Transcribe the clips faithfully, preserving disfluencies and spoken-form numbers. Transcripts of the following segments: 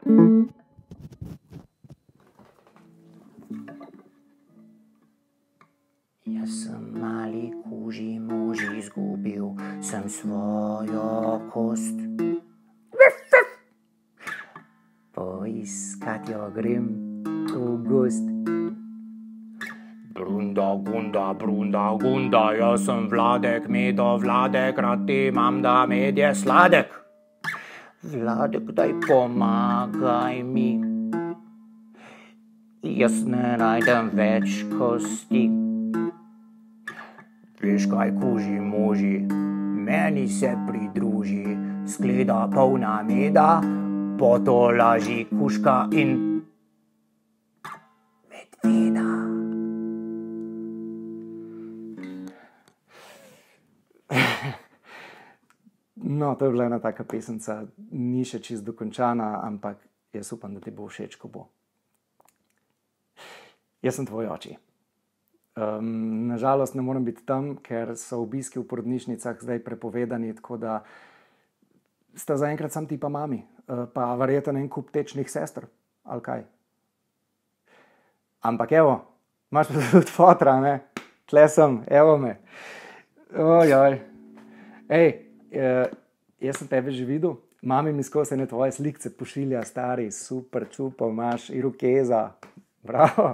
Jaz sem mali kuži mož izgubil, sem svojo kost. Poiskat jo grem v gozd. Brunda, gunda, brunda, gunda, jaz sem Vladek, Medo, Vladek, rad imam, da med je sladek. Vladek, daj pomagaj mi, jaz ne najdem več kosti. Veš kaj, kuži moži, meni se pridruži, skleda polna meda, potolaži kužka in medveda. No, to je bila ena taka pesemca, ni še čist dokončana, ampak jaz upam, da ti bo všeč, ko bo. Jaz sem tvoj oči. Um, nažalost ne morem biti tam, ker so obiski v porodnišnicah zdaj prepovedani, tako da sta zaenkrat sam ti pa mami, uh, pa verjetno en kup tečnih sester, ali kaj. Ampak evo, imaš pa tudi fotra, ne? Tle sem, evo me. Ojoj. Ej, uh, jaz sem tebe že videl, mami mi skozi ene tvoje slikce pošilja, stari, super čupo imaš, irokeza, bravo.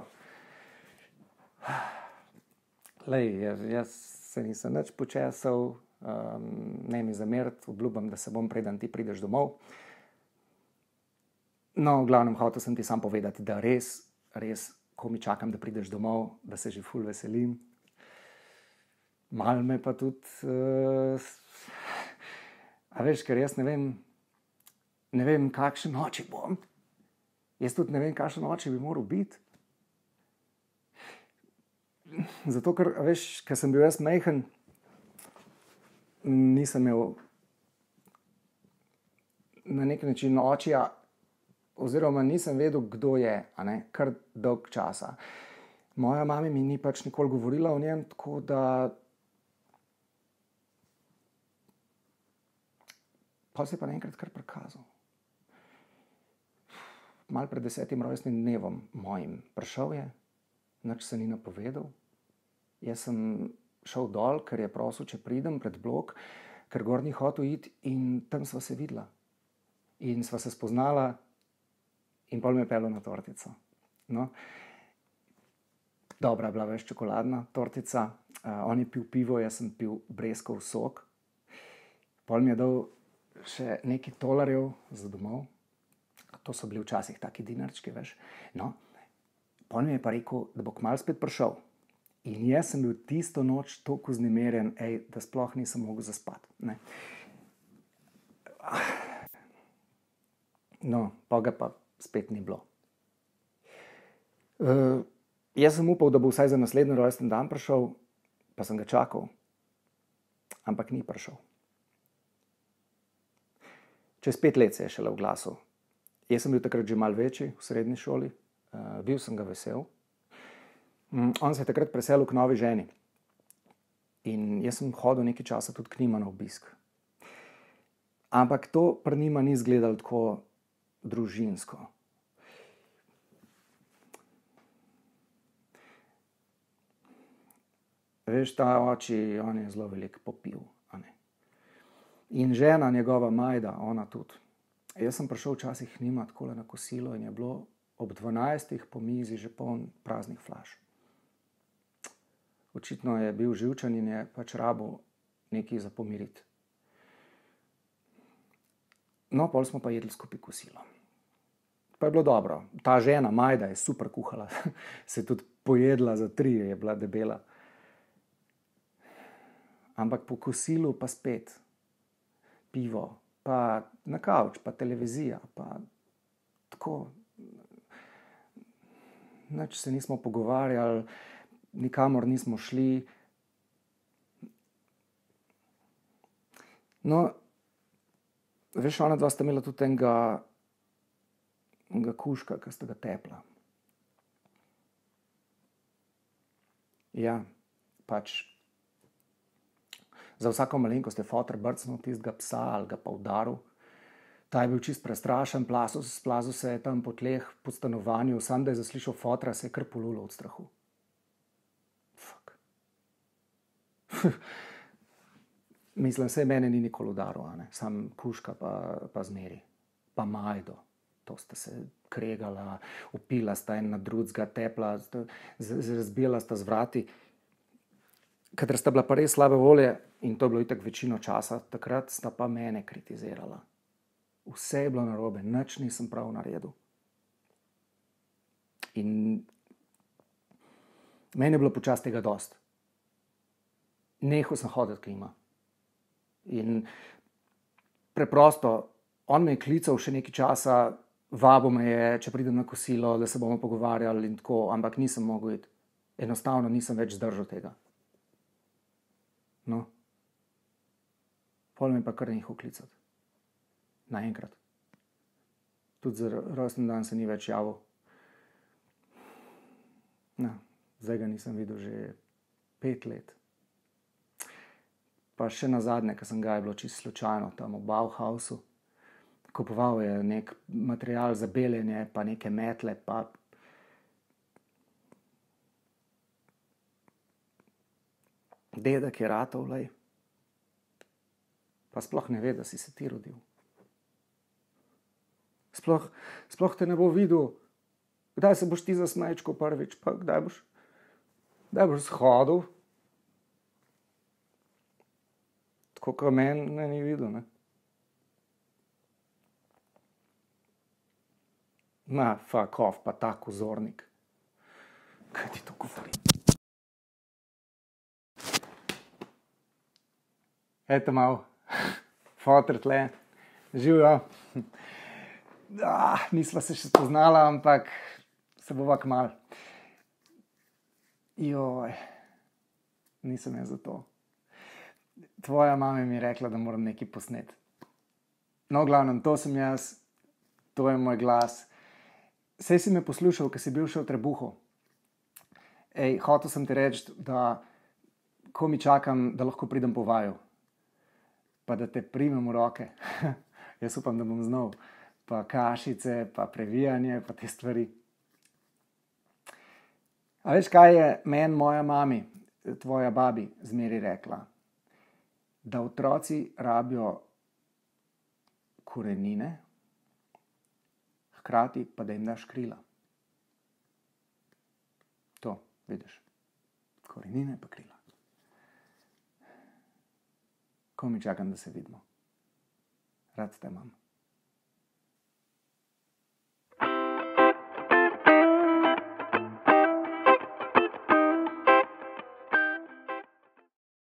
Lej, jaz se nisem nič počesal, um, ne mi zameriti, obljubam, da se bom, preden ti prideš domov. No, v glavnem, hotel sem ti sam povedati, da res, res, ko mi čakam, da prideš domov, da se že ful veselim. Mal me pa tudi, uh, a veš, ker jaz ne vem, ne vem, kakšen oči bom. Jaz tudi ne vem, kakšen oči bi moral biti. Zato, ker, veš, ker sem bil jaz majhen, nisem imel na nek način očija, oziroma nisem vedel, kdo je, a ne, kar dolg časa. Moja mami mi ni pač nikoli govorila o njem, tako da pa se je pa naenkrat kar prikazal. Mal pred desetim rojstnim dnevom mojim prišel je, nič se ni napovedal. Jaz sem šel dol, ker je prosil, če pridem pred blok, ker gor ni hotel iti in tam sva se videla. In sva se spoznala in pol me je peljal na tortico. No. Dobra je bila, veš, čokoladna tortica. Uh, on je pil pivo, jaz sem pil breskov sok. Pol mi je dal še nekaj tolarjev za domov. To so bili včasih taki dinarčki, veš. No. Pol mi je pa rekel, da bo kmalu spet prišel. In jaz sem bil tisto noč toliko vznemirjen, ej, da sploh nisem mogel zaspati. Ne. No, pa ga pa spet ni bilo. Uh, jaz sem upal, da bo vsaj za naslednji rojstni dan prišel, pa sem ga čakal. Ampak ni prišel. Čez pet let se je šele oglasil. Jaz sem bil takrat že malo večji v srednji šoli, uh, bil sem ga vesel. Um, on se je takrat preselil k novi ženi. In jaz sem hodil nekaj časa tudi k njima na obisk. Ampak to pri njima ni izgledalo tako družinsko. Veš, ta oči, on je zelo veliko popil. A ne? In žena njegova Majda, ona tudi. Jaz sem prišel včasih k njima takole na kosilo in je bilo ob dvanajstih po mizi že poln praznih flaš. Očitno je bil živčen in je pač rabil nekaj za pomiriti. No, pol smo pa jedli skupaj kosilo. Pa je bilo dobro. Ta žena, Majda, je super kuhala. Se je tudi pojedla za tri, je bila debela. Ampak po kosilu pa spet pivo, pa na kavč, pa televizija, pa tako. Nič se nismo pogovarjali, nikamor nismo šli. No, veš, ona dva sta imela tudi enega, enega kužka, ki sta ga tepla. Ja, pač za vsako malenkost je foter brcnil tistega psa ali ga pa udaril. Ta je bil čist prestrašen, plazil, splazil se je tam po tleh, po stanovanju, sam da je zaslišal fotra, se je kar polulo od strahu. Fuk. Mislim, se mene ni nikoli udaril, sam kuška pa, pa zmeri. Pa Majdo. To sta se kregala, upila sta en na drugega, tepla, razbila sta z vrati. Kadar sta bila pa res slabe volje, in to je bilo itak večino časa, takrat sta pa mene kritizirala. Vse je bilo narobe, nič nisem prav naredil. In meni je bilo počasi tega dost. Nehal sem hoditi k njima. In preprosto, on me je klical še nekaj časa, vabil me je, če pridem na kosilo, da se bomo pogovarjali in tako, ampak nisem mogel iti. Enostavno nisem več zdržal tega. No. Pol me pa kar nehal klicati. Naenkrat. Tudi za rojstni dan se ni več javil. No, zdaj ga nisem videl že pet let. Pa še nazadnje, ko sem ga, je bilo čisto slučajno tam v Bauhausu. Kupoval je nek material za beljenje, pa neke metle, pa dedek je ratov, lej. Pa sploh ne ve, da si se ti rodil. Sploh, sploh te ne bo videl, kdaj se boš ti zasmečkal prvič, pa kdaj boš, kdaj boš shodil. Tako kot mene ni videl, ne. Ma, fuck off, pa tak vzornik. Kaj ti to govori? Ejte malo, foter tle, živjo. Ah, nisva se še spoznala, ampak se bova kmalu. Joj, nisem jaz za to. Tvoja mama mi je rekla, da moram nekaj posneti. No, v glavnem, to sem jaz, to je moj glas. Saj si me poslušal, ko si bil še v trebuhu. Ej, hotel sem ti reči, da ko mi čakam, da lahko pridem po vaju. Pa da te primem v roke. Jaz upam, da bom znal. Pa kašice, pa previjanje, pa te stvari. A veš, kaj je meni moja mami, tvoja babi, zmeri rekla? Da otroci rabijo korenine, hkrati pa da jim daš krila. To, vidiš. Korenine pa krila. Ko mi čakam, da se vidimo. Rad te imam.